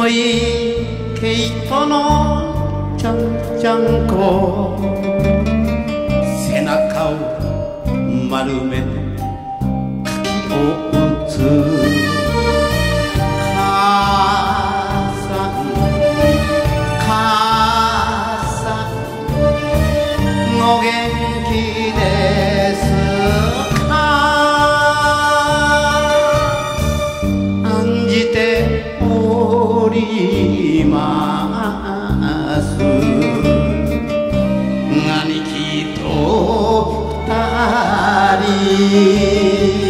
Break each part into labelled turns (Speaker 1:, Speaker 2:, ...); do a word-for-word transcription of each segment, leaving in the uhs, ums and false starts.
Speaker 1: り毛糸のちゃんちゃんこ背中を丸めて書きを打つ母さん母さんお元気です案じております兄貴と二人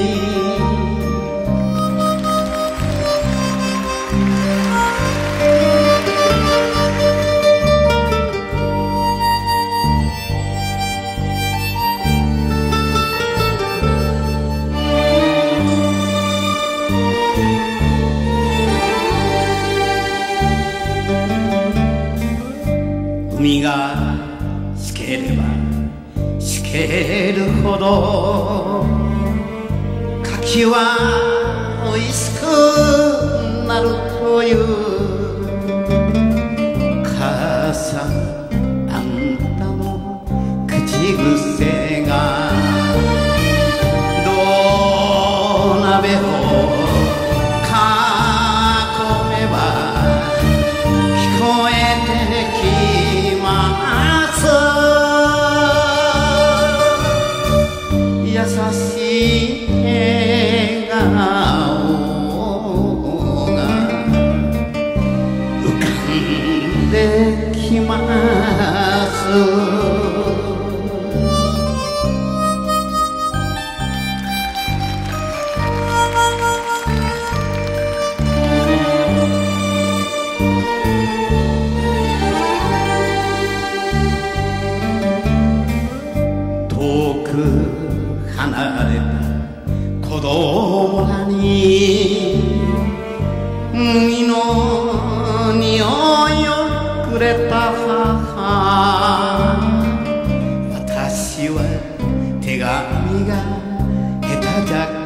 Speaker 1: 海がしければしけるほど柿はおいしくなるという母さんあんたの口癖が土鍋を囲めば聞こえてきます優しい笑顔が浮かんできます遠く離れた子供らに海の匂いをくれた母私は手紙が下手じゃ